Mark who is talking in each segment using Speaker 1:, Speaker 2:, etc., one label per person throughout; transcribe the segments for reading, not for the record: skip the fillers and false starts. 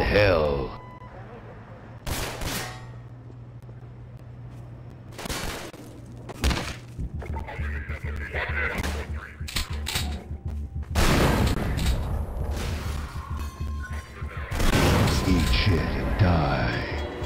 Speaker 1: hell. Eat shit and die.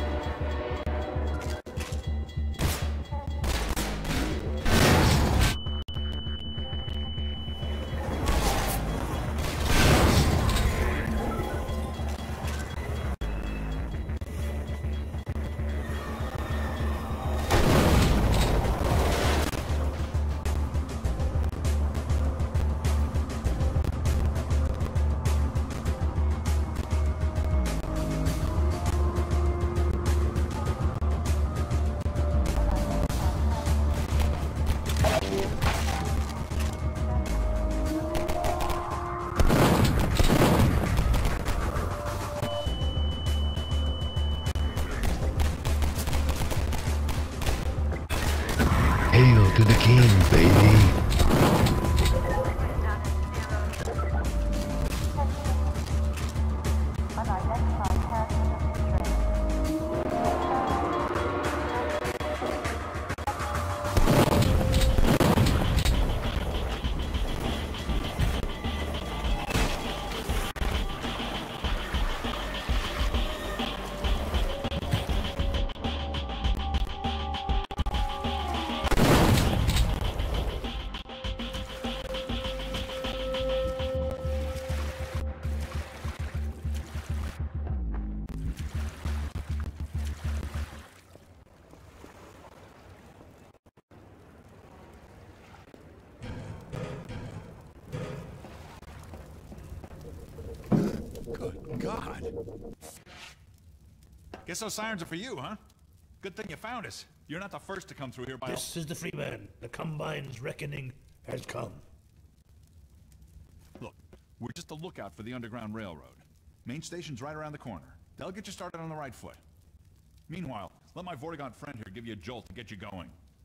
Speaker 1: Hail to the king, baby!
Speaker 2: Good God. Guess those sirens are for you, huh? Good thing you found us. You're not the first to come through here by...
Speaker 3: This is the Freeman. The Combine's reckoning has come.
Speaker 2: Look, we're just a lookout for the Underground Railroad. Main station's right around the corner. They'll get you started on the right foot. Meanwhile, let my Vortigaunt friend here give you a jolt to get you going.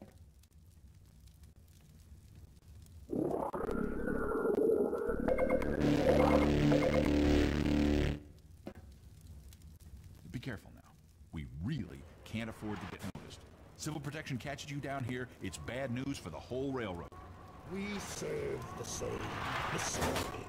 Speaker 2: Be careful now. We really can't afford to get noticed. Civil protection catches you down here, it's bad news for the whole railroad.
Speaker 3: We serve the same. The same.